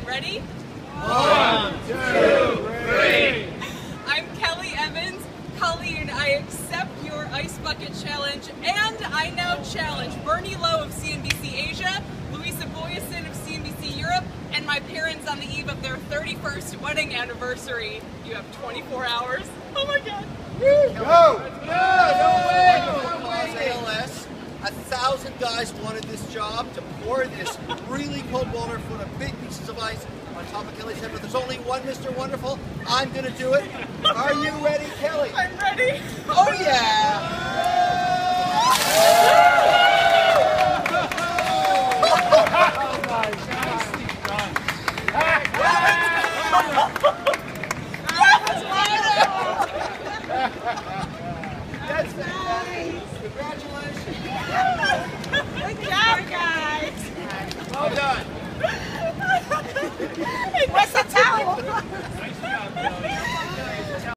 Ready? 1, 2, 3. I'm Kelly Evans. Colleen, I accept your Ice Bucket Challenge, and I now challenge Bernie Lowe of CNBC Asia, Louisa Boyson of CNBC Europe, and my parents on the eve of their 31st wedding anniversary. You have 24 hours. Oh my God. Go! No way! ALS. 1,000 guys wanted this job to pour this really cold boulder full of big pieces of ice on top of Kelly's head, but there's only one Mr. Wonderful. I'm gonna do it. Are you ready, Kelly? I'm ready. Oh yeah! Oh my God.